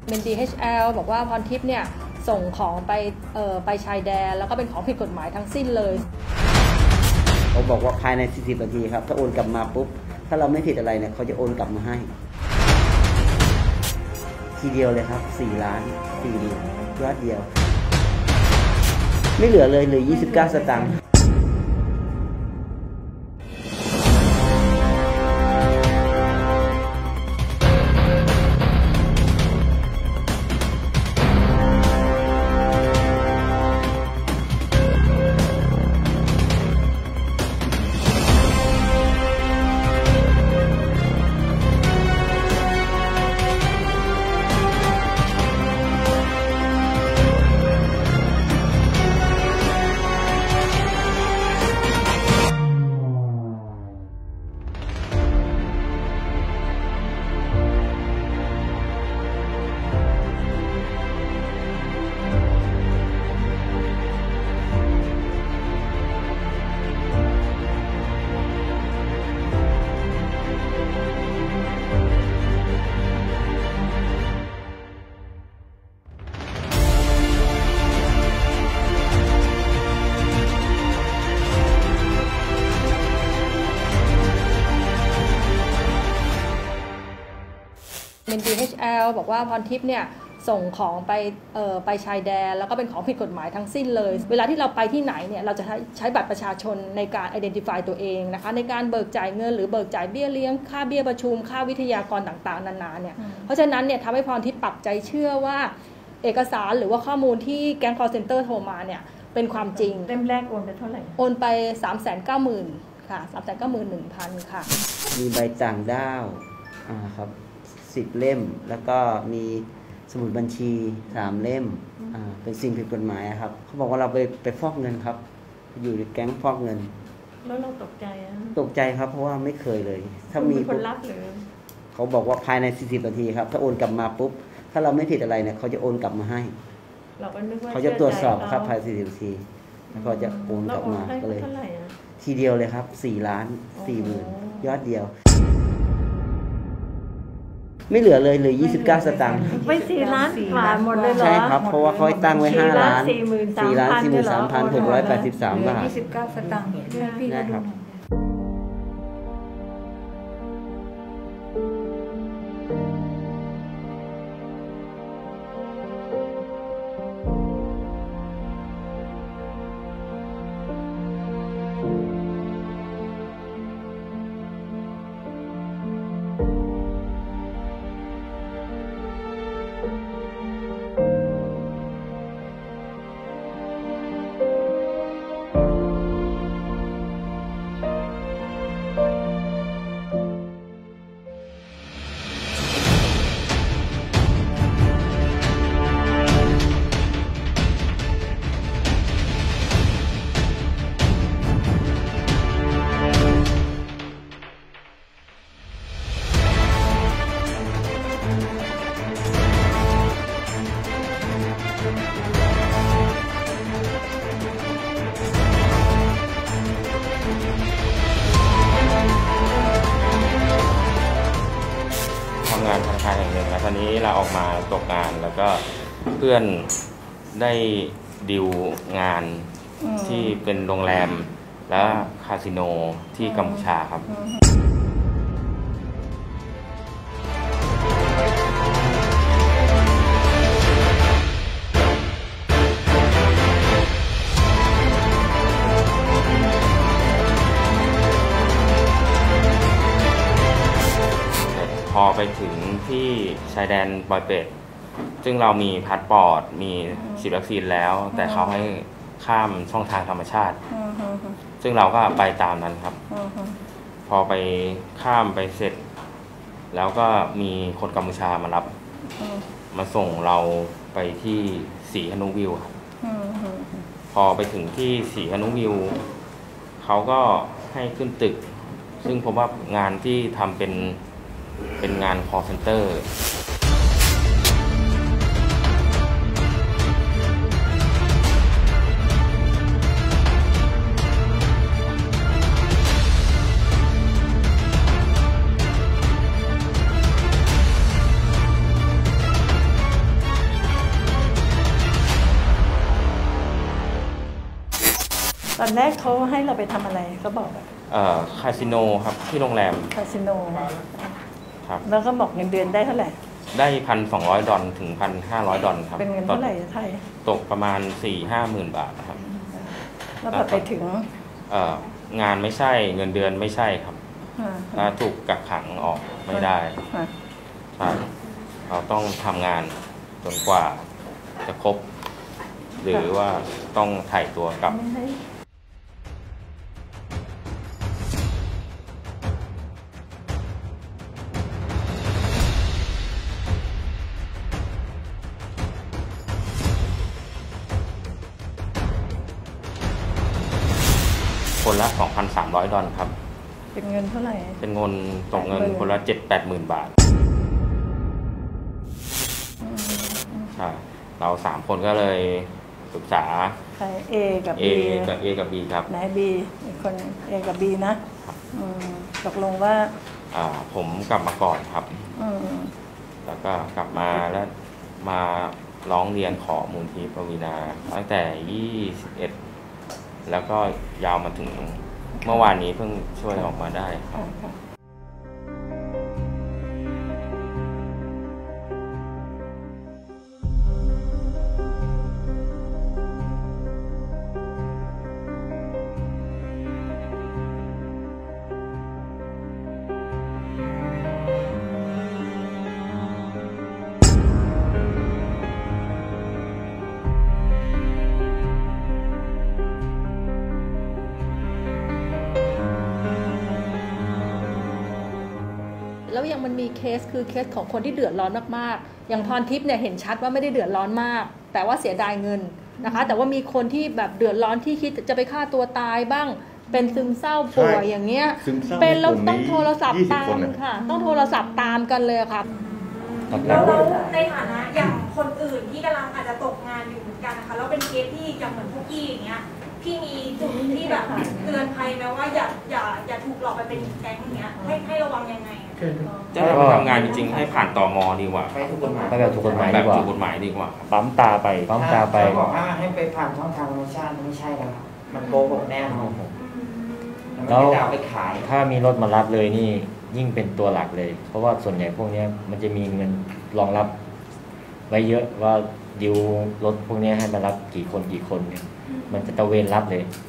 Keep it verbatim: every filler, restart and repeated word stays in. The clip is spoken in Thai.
เป็น ดี เอช แอล บอกว่าพรทิพย์เนี่ยส่งของไปเอ่อไปชายแดนแล้วก็เป็นของผิดกฎหมายทั้งสิ้นเลยเขาบอกว่าภายในสี่สิบนาทีครับถ้าโอนกลับมาปุ๊บถ้าเราไม่ผิดอะไรเนี่ยเขาจะโอนกลับมาให้ทีเดียวเลยครับสี่ล้านสี่เดือนยอดเดียวไม่เหลือเลยเหลือยี่สิบเก้าสตางค์เป็น ดี เอช แอล บอกว่าพรทิพย์เนี่ยส่งของไปเอ่อไปชายแดนแล้วก็เป็นของผิดกฎหมายทั้งสิ้นเลยเวลาที่เราไปที่ไหนเนี่ยเราจะใช้ใช้บัตรประชาชนในการ identify ตัวเองนะคะในการเบิกจ่ายเงินหรือเบิกจ่ายเบี้ยเลี้ยงค่าเบี้ยประชุมค่าวิทยากรต่างๆนานาเนี่ยเพราะฉะนั้นเนี่ยทำให้พรทิพย์ปักใจเชื่อว่าเอกสารหรือว่าข้อมูลที่แก๊ง call center โทรมาเนี่ยเป็นความจริงเล่มแรกโอนไปเท่าไหร่โอนไป สามแสนเก้าหมื่น ค่ะ สามแสนเก้าหมื่นหนึ่งพัน ค่ะมีใบต่างด้าวอ่าครับสิบเล่มแล้วก็มีสมุดบัญชีสามเล่มอ่าเป็นสิ่งผิดกฎหมายครับเขาบอกว่าเราไปไปฟอกเงินครับอยู่ในแก๊งฟอกเงินแล้วเราตกใจอ่ะตกใจครับเพราะว่าไม่เคยเลยถ้ามีคนรับหรือเขาบอกว่าภายในสี่สิบนาทีครับถ้าโอนกลับมาปุ๊บถ้าเราไม่ผิดอะไรเนี่ยเขาจะโอนกลับมาให้เราก็นึกว่าเขาจะตรวจสอบครับภายในสี่สิบนาทีแล้วก็จะโอนกลับมาก็เลยทีเดียวเลยครับสี่ล้านสี่หมื่นยอดเดียวไม่เหลือเลยเหลือยี่สิบเก้าสตางค์ไม่สี่ล้านกว่าหมดเลยเหรอใช่ครับเพราะว่าเขาตั้งไว้ห้าล้านสี่ล้านสี่หมื่นสามพันหกร้อยแปดสิบสามบาทยี่สิบเก้าสตางค์นะครับทำงานธนาคารแห่งหนึ่งแล้วตอนนี้เราออกมาตกงานแล้วก็เพื่อนได้ดิวงานที่เป็นโรงแรมและคาสิโนที่กัมพูชาครับพอไปถึงที่ชายแดนปอยเปตซึ่งเรามีพาสปอร์ตมีฉีดวัคซีนแล้วแต่เขาให้ข้ามช่องทางธรรมชาติซึ่งเราก็ไปตามนั้นครับพอไปข้ามไปเสร็จแล้วก็มีคนกัมพูชามารับมาส่งเราไปที่ศรีหนุวิวครับพอไปถึงที่ศรีหนุวิวเขาก็ให้ขึ้นตึกซึ่งผมว่างานที่ทำเป็นเป็นงาน call center ตอนแรกเขาให้เราไปทำอะไรเขาบอกอะเอ่อคาสิโนครับที่โรงแรมคาสิโนครับแล้วก็บอกเงินเดือนได้เท่าไหร่ได้พันสองร้อยดอลถึงพันห้าร้อยดอลครับเป็นเงินเท่าไหร่ไทยตกประมาณสี่ห้าหมื่นบาทครับแล้วพอไปถึงเอ่องานไม่ใช่เงินเดือนไม่ใช่ครับอ่าถ้าถูกกักขังออกไม่ได้อ่าใช่เราต้องทำงานจนกว่าจะครบ หรือว่าต้องถ่ายตัวกลับไม่ให้คนละ สองพันสามร้อย ดอลครับเป็นเงินเท่าไหร่เป็นเงินตกเงินคนละ เจ็ดแปดหมื่นบาทใช่เราสามคนก็เลยปรึกษาใคร A กับ A B กับ A กับ B ครับไหน B อีกคน A กับ B นะอืมตกลงว่าอ่าผมกลับมาก่อนครับอืมแล้วก็กลับมาแล้วมาร้องเรียนขอมูลที่ปวีนาตั้งแต่ยี่สิบเอ็ดแล้วก็ยาวมาถึงเมื่อวานนี้เพิ่งช่วยออกมาได้ครับค่ะค่ะแล้วยังมันมีเคสคือเคสของคนที่เดือดร้อนมากๆอย่างพรทิพย์เนี่ยเห็นชัดว่าไม่ได้เดือดร้อนมาก แต่ว่าเสียดายเงินนะคะ แต่ว่ามีคนที่แบบเดือดร้อนที่คิดจะไปฆ่าตัวตายบ้าง เป็นซึมเศร้าป่วยอย่างเงี้ยซึมเศร้าเป็นแล้วในกลุ่มนี้ต้องโทรศัพท์ยี่สิบตามคนน่ะค่ะ ต้องโทรศัพท์ตามกันเลยค่ะแล้วเราในฐานะอย่างคนอื่นที่กำลังอาจจะตกงานอยู่เหมือนกันนะคะแล้วเป็นเคสที่อย่างเหมือนพวกพี่อย่างเงี้ยพี่มีจุดที่แบบเตือนภัยไหมว่าอย่าอย่าอย่าถูกหลอกไปเป็นแก๊งอย่างเงี้ยให้ให้ระวังยังไงอะจะไปทำงานจริงๆให้ผ่านตมดีกว่าไปถูกกฎหมายไปแบบถูกกฎหมายแบดีบกว่าถูกกฎหมายดีกว่าครับปั๊มตาไปปั๊มตาไปถ้บอกว่าให้ไปผ่านช่องทางธรรมชาติไม่ใช่แล้วครับมันโกหกแน่นอนมันแล้วไม่ได้เอาไปขายถ้ามีรถมารับเลยนี่ยิ่งเป็นตัวหลักเลย เพราะว่าส่วนใหญ่พวกเนี้ยมันจะมีเงินรองรับไว้เยอะว่าดิวรถพวกเนี้ยให้มารับกี่คนกี่คนเนี่ยมันจะตะเวนรับเลยอ